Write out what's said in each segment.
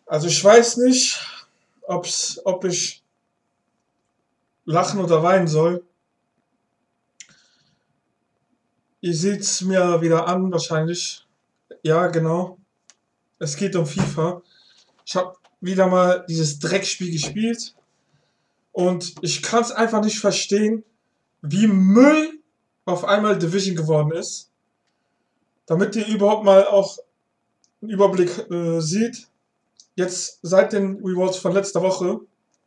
Also ich weiß nicht, ob ich lachen oder weinen soll. Ihr seht's mir wieder an, wahrscheinlich. Ja, genau. Es geht um FIFA. Ich habe wieder mal dieses Dreckspiel gespielt und ich kann es einfach nicht verstehen, wie Müll auf einmal Division geworden ist. Damit ihr überhaupt mal auch einen Überblick seht. Jetzt seit den Rewards von letzter Woche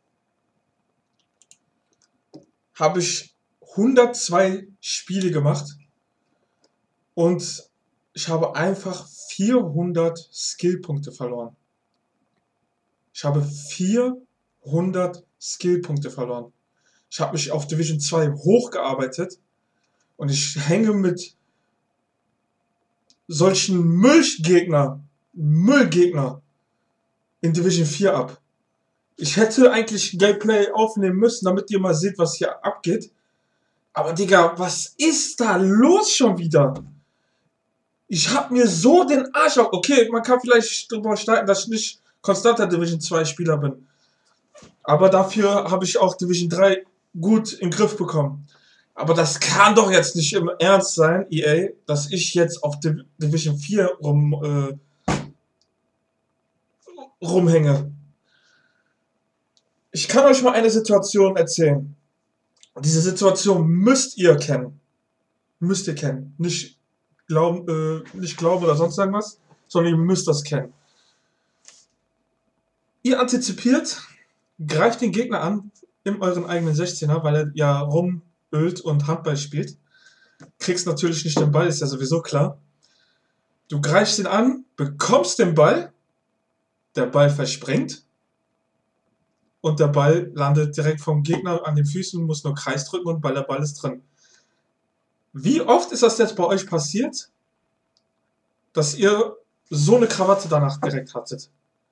habe ich 102 Spiele gemacht und ich habe einfach 400 Skillpunkte verloren. Ich habe 400 Skillpunkte verloren. Ich habe mich auf Division 2 hochgearbeitet und ich hänge mit solchen Müllgegner in Division 4 ab. Ich hätte eigentlich ein Gameplay aufnehmen müssen, damit ihr mal seht, was hier abgeht. Aber Digga, was ist da los schon wieder? Ich hab mir so den Arsch auf. Okay, man kann vielleicht drüber streiten, dass ich nicht konstanter Division 2 Spieler bin. Aber dafür habe ich auch Division 3 gut in den Griff bekommen. Aber das kann doch jetzt nicht im Ernst sein, EA, dass ich jetzt auf Division 4 rumhänge. Ich kann euch mal eine Situation erzählen. Diese Situation müsst ihr kennen. Müsst ihr kennen. Nicht glauben oder sonst irgendwas, sondern ihr müsst das kennen. Ihr antizipiert, greift den Gegner an in euren eigenen 16er, weil er ja rumölt und Handball spielt. Kriegst natürlich nicht den Ball, ist ja sowieso klar. Du greifst ihn an, bekommst den Ball, der Ball verspringt und der Ball landet direkt vom Gegner an den Füßen, muss nur Kreis drücken und der Ball ist drin. Wie oft ist das jetzt bei euch passiert, dass ihr so eine Krawatte danach direkt hattet?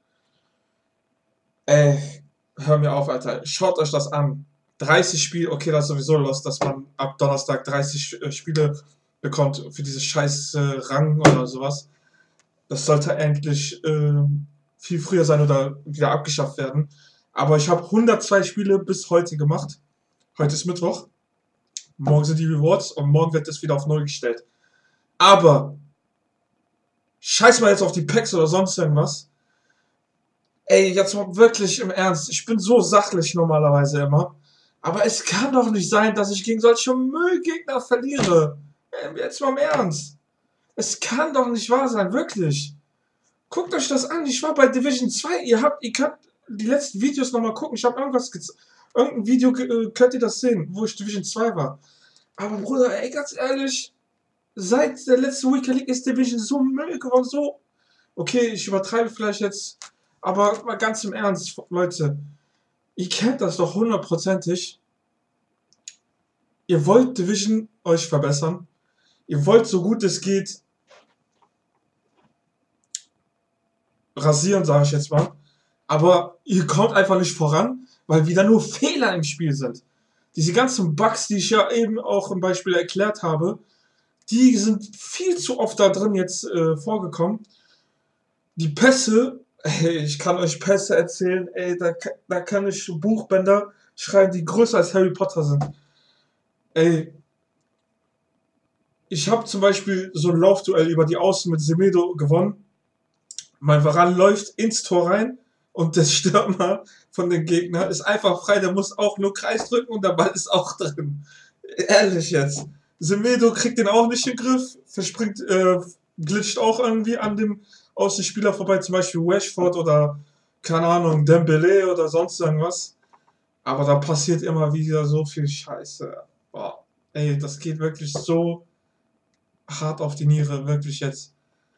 Ey, hör mir auf, Alter. Schaut euch das an. 30 Spiele, okay, das ist sowieso los, dass man ab Donnerstag 30 Spiele bekommt für diese scheiß Rang oder sowas. Das sollte eigentlich viel früher sein oder wieder abgeschafft werden. Aber ich habe 102 Spiele bis heute gemacht. Heute ist Mittwoch. Morgen sind die Rewards und morgen wird es wieder auf 0 gestellt. Aber scheiß mal jetzt auf die Packs oder sonst irgendwas. Ey, jetzt mal wirklich im Ernst. Ich bin so sachlich normalerweise immer. Aber es kann doch nicht sein, dass ich gegen solche Müllgegner verliere. Ey, jetzt mal im Ernst. Es kann doch nicht wahr sein, wirklich. Guckt euch das an. Ich war bei Division 2. Ihr könnt die letzten Videos nochmal gucken. Ich habe irgendein Video könnt ihr das sehen, wo ich Division 2 war. Aber Bruder, ey, ganz ehrlich, seit der letzten Weekend League ist Division so Müll geworden, so. Okay, ich übertreibe vielleicht jetzt, aber mal ganz im Ernst, Leute. Ihr kennt das doch hundertprozentig. Ihr wollt Division euch verbessern. Ihr wollt so gut es geht rasieren, sage ich jetzt mal. Aber ihr kommt einfach nicht voran, weil wieder nur Fehler im Spiel sind. Diese ganzen Bugs, die ich ja eben auch im Beispiel erklärt habe, die sind viel zu oft da drin jetzt vorgekommen. Die Pässe, ey, ich kann euch Pässe erzählen, ey, da kann ich Buchbänder schreiben, die größer als Harry Potter sind. Ey, ich habe zum Beispiel so ein Laufduell über die Außen mit Semedo gewonnen. Mein Varan läuft ins Tor rein und der Stürmer von dem Gegner ist einfach frei, der muss auch nur Kreis drücken und der Ball ist auch drin. Ehrlich jetzt. Semedo kriegt den auch nicht in den Griff, glitscht auch irgendwie an dem Außenspieler vorbei, zum Beispiel Rashford oder, keine Ahnung, Dembele oder sonst irgendwas. Aber da passiert immer wieder so viel Scheiße. Boah, ey, das geht wirklich so hart auf die Niere, wirklich jetzt.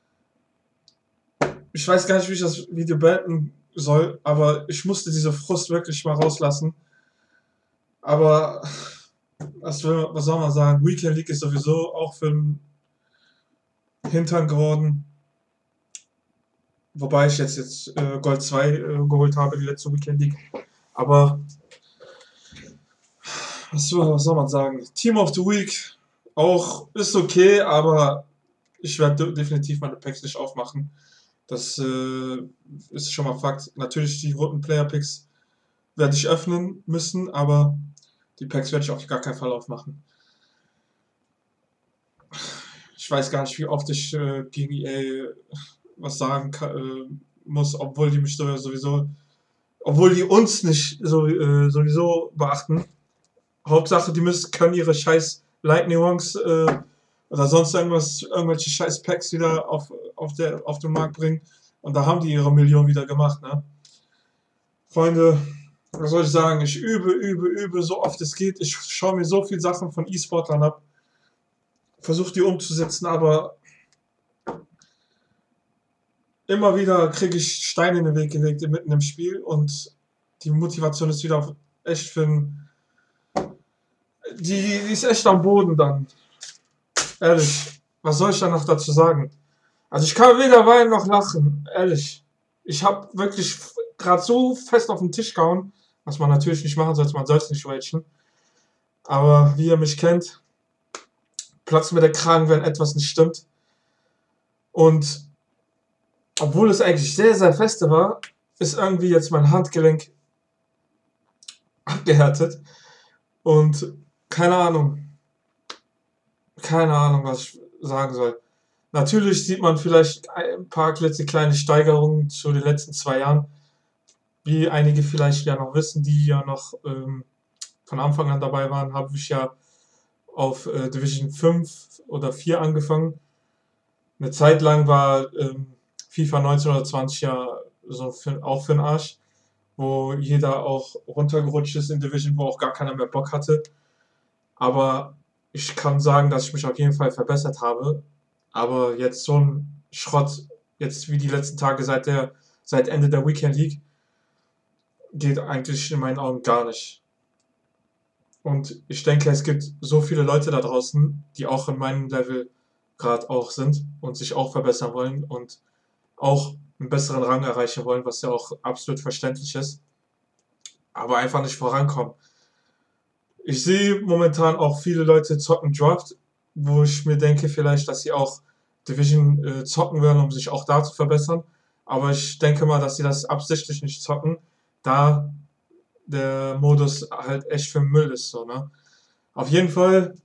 Ich weiß gar nicht, wie ich das Video beenden soll, aber ich musste diese Frust wirklich mal rauslassen. Aber was soll man sagen? Weekend League ist sowieso auch für den Hintern geworden. Wobei ich jetzt Gold 2 geholt habe, die letzte Weekend League. Aber was soll man sagen? Team of the Week auch ist okay, aber ich werde definitiv meine Packs nicht aufmachen. Das ist schon mal Fakt. Natürlich, die roten Player-Picks werde ich öffnen müssen, aber die Packs werde ich auf gar keinen Fall aufmachen. Ich weiß gar nicht, wie oft ich gegen EA was sagen muss, obwohl die mich sowieso, obwohl die uns nicht sowieso beachten. Hauptsache, die können ihre scheiß Lightning Wrongs oder sonst irgendwelche scheiß Packs wieder auf den Markt bringen. Und da haben die ihre Million wieder gemacht, ne? Freunde, was soll ich sagen? Ich übe, so oft es geht. Ich schaue mir so viele Sachen von E-Sportlern ab, versuche die umzusetzen, aber immer wieder kriege ich Steine in den Weg gelegt mitten im Spiel und die Motivation ist wieder echt die ist echt am Boden dann. Ehrlich, was soll ich da noch dazu sagen? Also ich kann weder weinen noch lachen, ehrlich. Ich habe wirklich gerade so fest auf den Tisch gehauen, was man natürlich nicht machen sollte, man soll es nicht ragen. Aber wie ihr mich kennt, platzt mir der Kragen, wenn etwas nicht stimmt. Und obwohl es eigentlich sehr, sehr feste war, ist irgendwie jetzt mein Handgelenk abgehärtet. Und keine Ahnung, was ich sagen soll. Natürlich sieht man vielleicht ein paar klitzekleine Steigerungen zu den letzten 2 Jahren, wie einige vielleicht ja noch wissen, die ja noch von Anfang an dabei waren, habe ich ja auf Division 5 oder 4 angefangen. Eine Zeit lang war FIFA 19 oder 20 ja so auch für den Arsch, wo jeder auch runtergerutscht ist in Division, wo auch gar keiner mehr Bock hatte. Aber ich kann sagen, dass ich mich auf jeden Fall verbessert habe. Aber jetzt so ein Schrott, jetzt wie die letzten Tage seit Ende der Weekend League, geht eigentlich in meinen Augen gar nicht. Und ich denke, es gibt so viele Leute da draußen, die auch in meinem Level gerade auch sind und sich auch verbessern wollen und auch einen besseren Rang erreichen wollen, was ja auch absolut verständlich ist, aber einfach nicht vorankommen. Ich sehe momentan auch viele Leute zocken Draft, wo ich mir denke vielleicht, dass sie auch Division zocken werden, um sich auch da zu verbessern. Aber ich denke mal, dass sie das absichtlich nicht zocken, da der Modus halt echt für Müll ist, so, ne? Auf jeden Fall,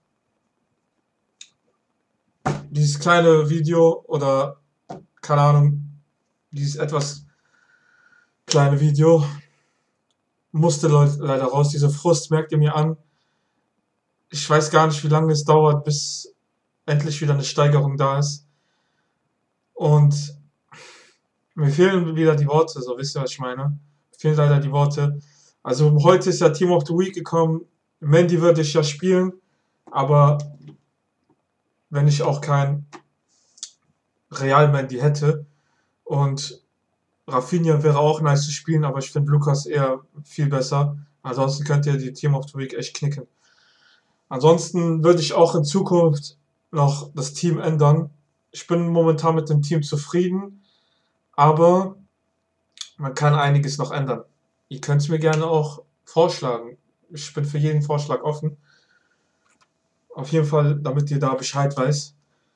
dieses kleine Video oder, keine Ahnung, dieses etwas kleine Video musste leider raus. Diese Frust merkt ihr mir an. Ich weiß gar nicht, wie lange es dauert, bis endlich wieder eine Steigerung da ist. Und mir fehlen wieder die Worte, so wisst ihr, was ich meine? Mir fehlen leider die Worte. Also heute ist ja Team of the Week gekommen. Mandy würde ich ja spielen, aber wenn ich auch kein Real Mandy hätte und Rafinha wäre auch nice zu spielen, aber ich finde Lukas eher viel besser. Ansonsten könnt ihr die Team of the Week echt knicken. Ansonsten würde ich auch in Zukunft noch das Team ändern. Ich bin momentan mit dem Team zufrieden, aber man kann einiges noch ändern. Ihr könnt es mir gerne auch vorschlagen. Ich bin für jeden Vorschlag offen. Auf jeden Fall, damit ihr da Bescheid weiß.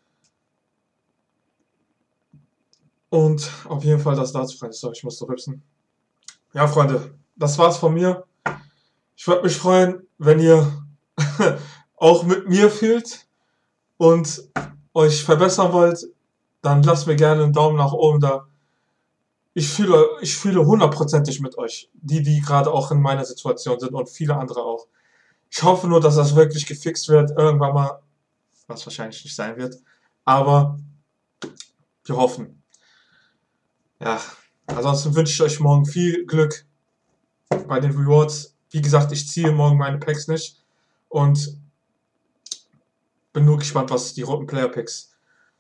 Und auf jeden Fall das dazu, Freunde. So, ich muss so rübsen. Ja, Freunde, das war's von mir. Ich würde mich freuen, wenn ihr auch mit mir fühlt und euch verbessern wollt, dann lasst mir gerne einen Daumen nach oben da. Ich fühle hundertprozentig mit euch, die gerade auch in meiner Situation sind und viele andere auch. Ich hoffe nur, dass das wirklich gefixt wird, irgendwann mal, was wahrscheinlich nicht sein wird, aber wir hoffen. Ja, ansonsten wünsche ich euch morgen viel Glück bei den Rewards. Wie gesagt, ich ziehe morgen meine Packs nicht und bin nur gespannt, was die roten Player Packs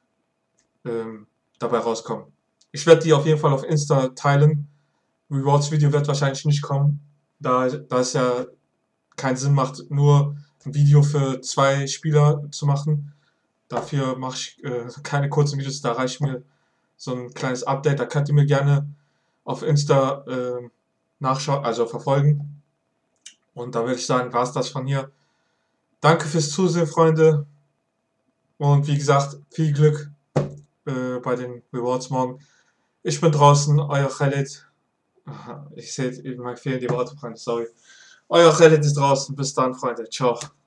dabei rauskommen. Ich werde die auf jeden Fall auf Insta teilen. Rewards Video wird wahrscheinlich nicht kommen, da es ja keinen Sinn macht, nur ein Video für 2 Spieler zu machen. Dafür mache ich keine kurzen Videos, da reicht mir so ein kleines Update. Da könnt ihr mir gerne auf Insta nachschauen, also verfolgen. Und da würde ich sagen, war es das von hier. Danke fürs Zusehen, Freunde. Und wie gesagt, viel Glück bei den Rewards morgen. Ich bin draußen, euer Khalid. Aha, ich sehe, mir fehlen die Worte, Freunde, sorry. Euer Khalid ist draußen. Bis dann, Freunde. Ciao.